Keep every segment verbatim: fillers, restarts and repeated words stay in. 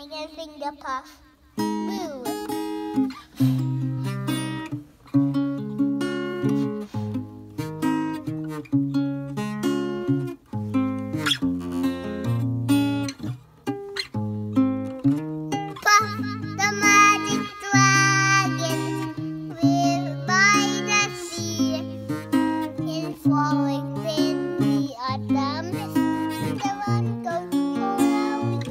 Tiger finger puff. Boo. Puff the magic dragon lives by the sea in falling in the autumn. The one goes around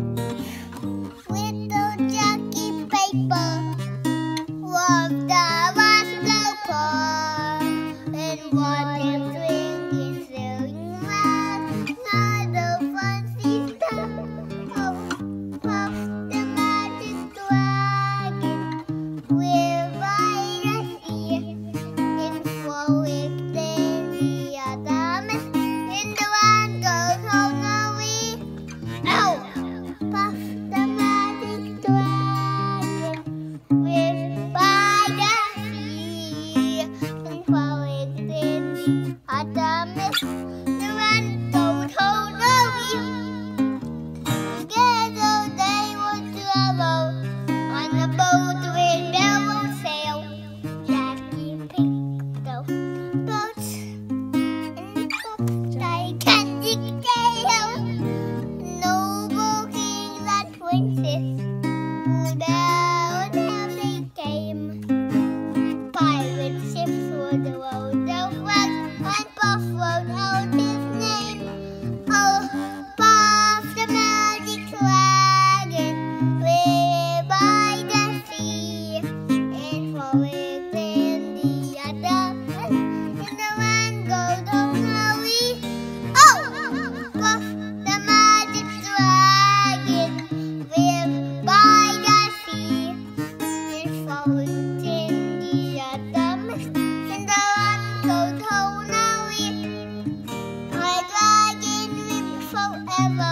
little Jackie Paper loved the Waslow Pond and wanted drinking sailing round another fancy stuff. Oh, Puff the magic dragon lives by the sea in flowing in the autumn, and the one goes home early. Ow! Puff the magic dragon lives by the sea and flowing in the autumn, the one goes home early. Together they would travel on a boat with yellow sail. Jackie picked those boats and puffed like candy tail. Noble kings and princes who down how they came. Pirate ships were the road of wreck, and Puff wrote out his name. Oh, Puff the magic dragon lives by the sea and flowing in the autumn, and the one goes home early. Oh, Puff the magic dragon lives by the sea and flowing in the autumn, and the one goes home early. My dragon lives forever.